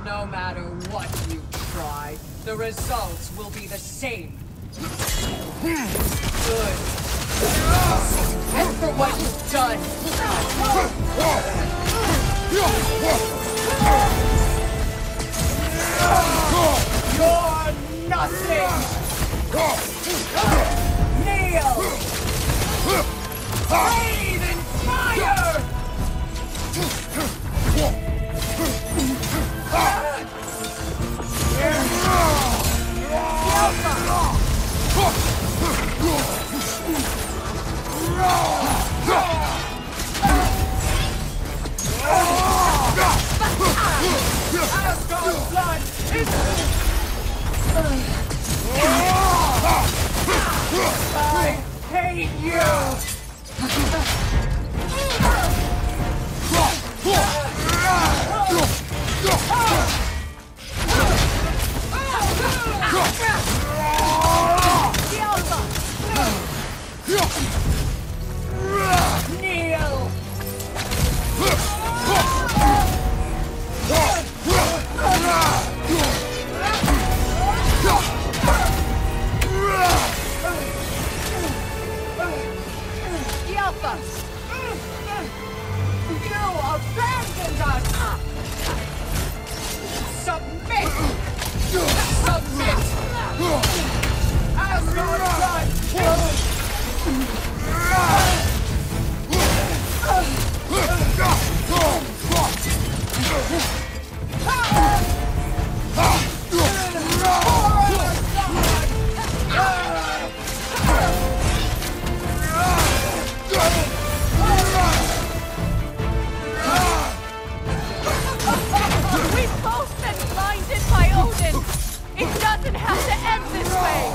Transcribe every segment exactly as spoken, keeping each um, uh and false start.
No matter what you try, the results will be the same. Good. And for what you've done. You're nothing! Kneel! Breathe in fire! Asgard's blood is... I hate you! Kneel! Yelpa! You abandoned us! Submit! Submit! Asgard's blood! We've both been blinded by Odin! It doesn't have to end this way!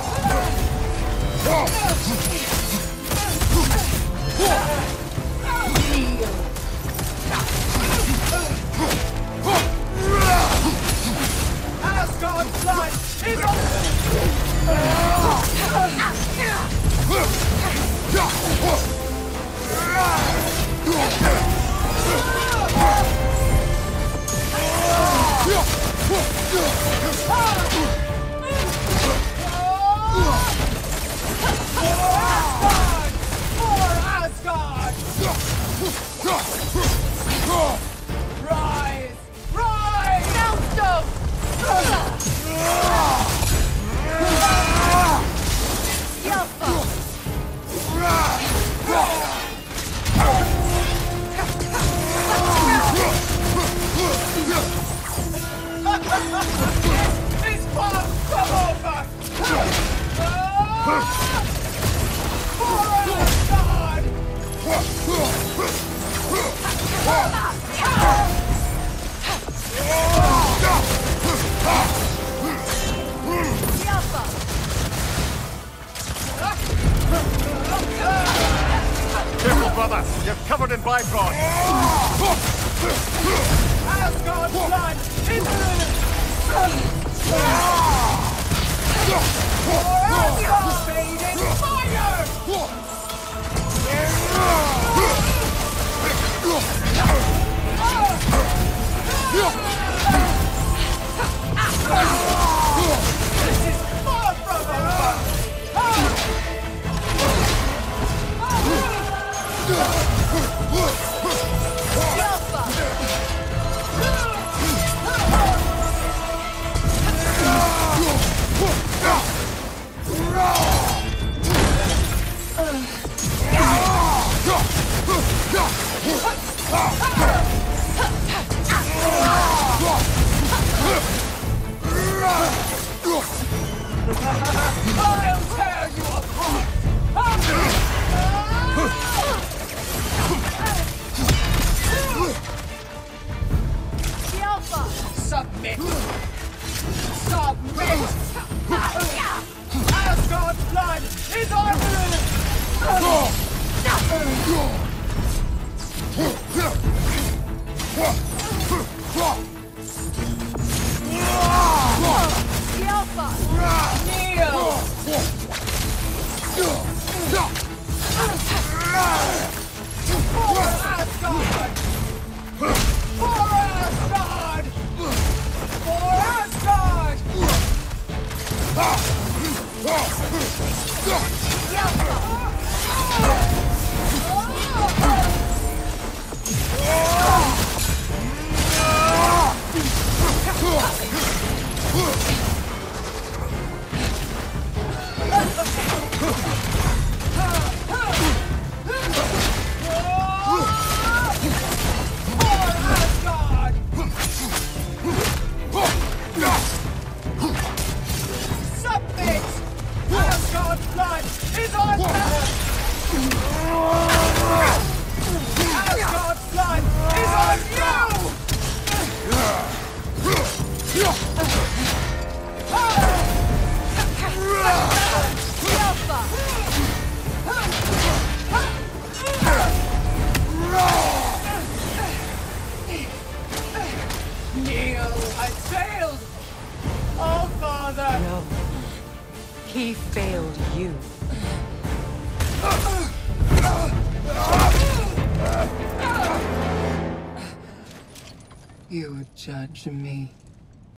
Asgard's blood is on... Rise! Rise! Soundstone! Yelpa! It's far from over! For Asgard! Careful, brother! You're covered in Bifrost! Asgard's blood is... For Asgard! Fade in fire! This is far from over! I'll tear you apart! Yelpa! Submit! Submit! Asgard's blood is on... Yelpa! Kneel! For Asgard! For Asgard! Submit! Asgard's blood is on them! Asgard's blood is on you! Neil has failed! Oh, Father! No. He failed you. You judge me.